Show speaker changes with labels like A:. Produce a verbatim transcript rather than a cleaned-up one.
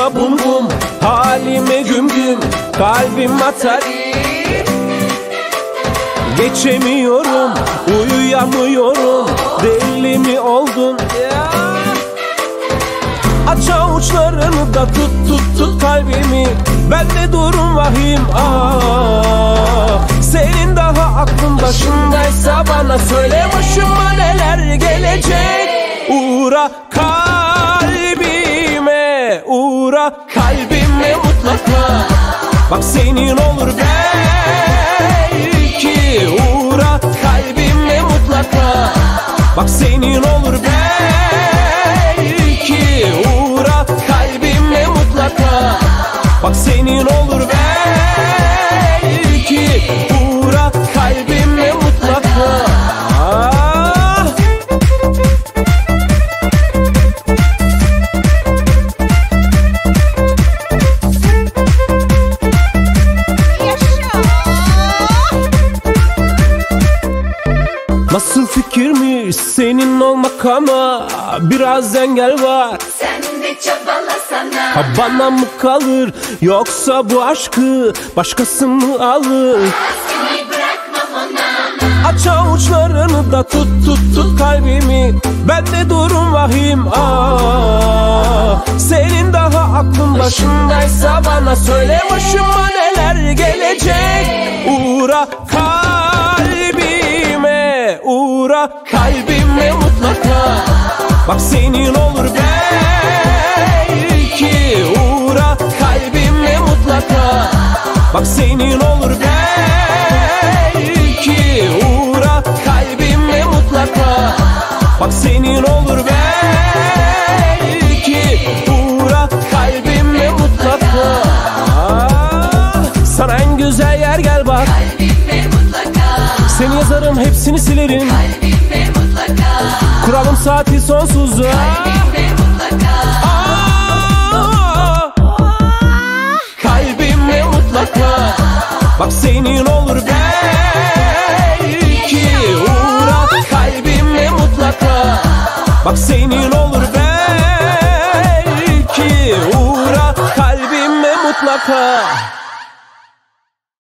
A: Bana bum bum, halime güm güm, kalbim atar. Geçemiyorum, uyuyamıyorum, deli mi oldun? Aç avuçlarını da tut tut tut kalbimi, bende durum vahim. Ah, senin daha aklın başındaysa bana söyle, başıma neler gelecek. Uğra kalbime, uğra kalbime mutlaka. Bak senin olur belki, uğra kalbime mutlaka. Bak senin olur belki, uğra kalbime mutlaka. Bak senin olur belki, uğra kalbime mutlaka. Ah. Nasıl fikirmiş senin olmak ama biraz engel var.
B: Sen de çabalasana.
A: Ha bana mı kalır yoksa bu aşkı başkası mı alır?
B: Seni bırakmam ona.
A: Aç avuçlarını da tut tut tut kalbimi, bende durum vahim. Ah, senin daha aklın başındaysa bana söyle, başıma neler gelecek. Uğra kalbime, uğra kalbime mutlaka. Bak senin olur belki, uğra kalbime mutlaka. Bak senin olur belki, uğra kalbime mutlaka. Bak senin olur belki, uğra kalbime mutlaka. Ah, sana en güzel yer gel bak.
B: Kalbime mutlaka.
A: Seni yazarım hepsini silerim.
B: Kalbime mutlaka.
A: Kuralım saati sonsuza.
B: Kalbime mutlaka.
A: Ah, kalbime mutlaka. Bak senin olur belki, uğra kalbime mutlaka. Bak senin olur belki, uğra kalbime mutlaka.